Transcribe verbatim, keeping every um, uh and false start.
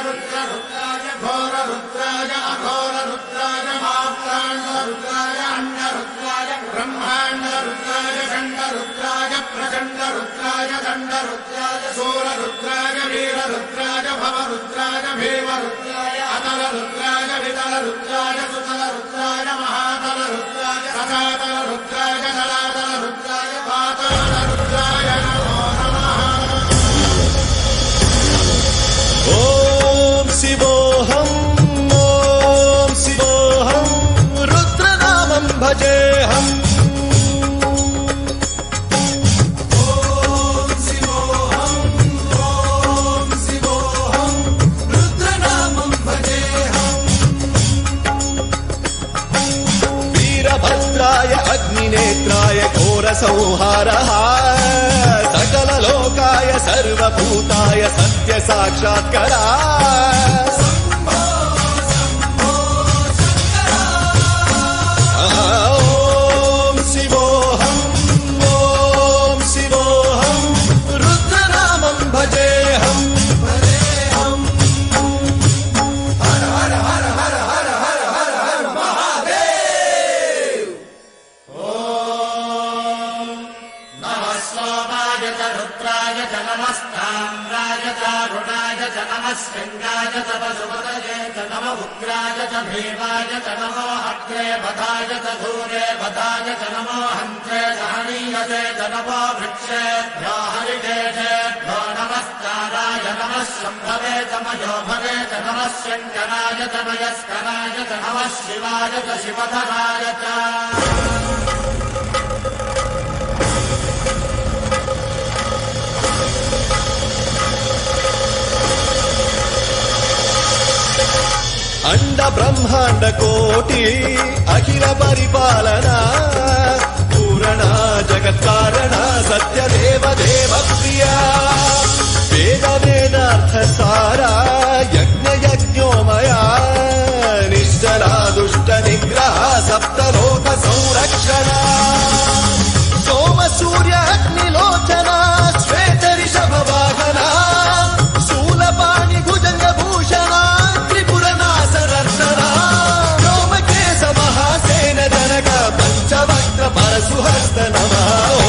रुद्र रुद्राय घोर रुद्राय अघोर रुद्राय मात्राण्ड रुद्राय अण्ड रुद्राय ब्रह्माण्ड रुद्राय खण्ड रुद्राय प्रचण्ड रुद्राय दण्ड रुद्राय शूर रुद्राय वीर रुद्राय भव रुद्राय भीम रुद्राय अतल रुद्राय वितल रुद्राय सुतल रुद्राय महातल रुद्राय सदातल रुद्राय जलातल रुद्राय पाताल रुद्राय नमो नमः। ओम शिवोऽहं ओम शिवोऽहं रुद्रनामं भजेऽहम्। ओम शिवोऽहं ओम शिवोऽहं रुद्रनामं भजेऽहम्। वीरभद्राय अग्निनेत्राय घोरसंहारः सकललोकाय सर्वभूताय सत्य साक्षात्करा। ओम शिवोऽहं ओम शिवोऽहं रुद्रनामं भजेऽहम्। हर हर हर हर हर हर हर हर महादेव। ओम नमः सोमाय च रुद्राय च नमस्ताम्राय च रुणाय च नमः शृङ्गाय च पशुपतये च नम उग्राय च भीमाय च नमो अग्रे बधाय च धूरे बधाय च नमो हन्त्रे च हनीयते च नमो वृक्षेभ्यो हरिकेशेभ्यो नमस्काराय नमः शम्भवे च मयोभवे च नमः शङ्कराय च मयस्कराय च नमः शिवाय च शिवधराय च। अंड ब्रह्मांड कोटि अखिल परिपालना पूरणा जगत्कारणा सत्य देव देव प्रिया वेद वेदार्थ सारा यज्ञ यज्ञोमया निश्चला दुष्ट निग्रह सप्तलोक संरक्षणा सोम सूर्य अग्निलोचना श्वेत ऋषभ वाहना शूलपाणि भुजंग भूषणा व्योमकेश महासेन जनक पंचवक्त्र परशुहस्त नमः।